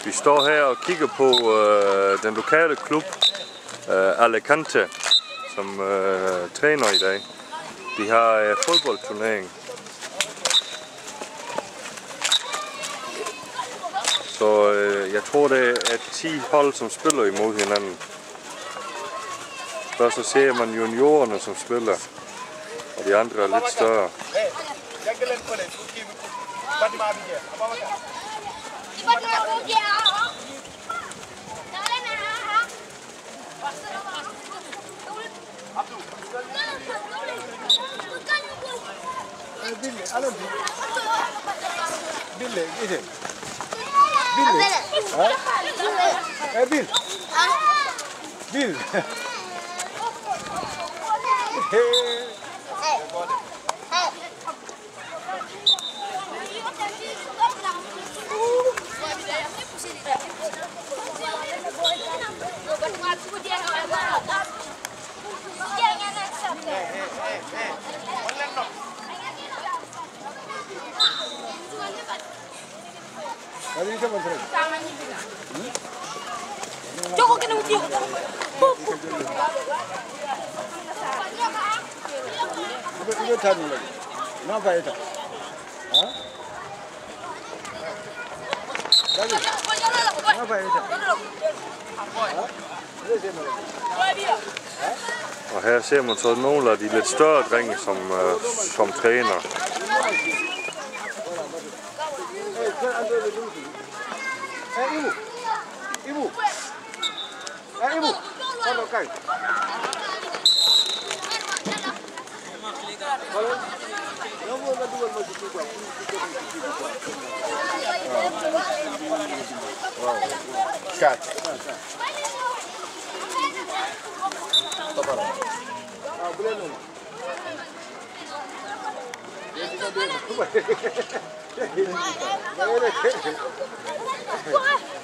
Vi står her og kigger på den lokale klub Alicante, som træner i dag. De har fodboldturnering. Så jeg tror det er 10 hold som spiller imod hinanden. Først så ser man juniorerne som spiller, og de andre er lidt større. Joko kena uji. Ini tadi lagi. Kenapa itu? Hah? Lagi. Kenapa itu? Og her ser man så nogle af de lidt større drenge, som træner. Ibu. Ibu. Kalau kai. Kat. Boleh dong. Dia kita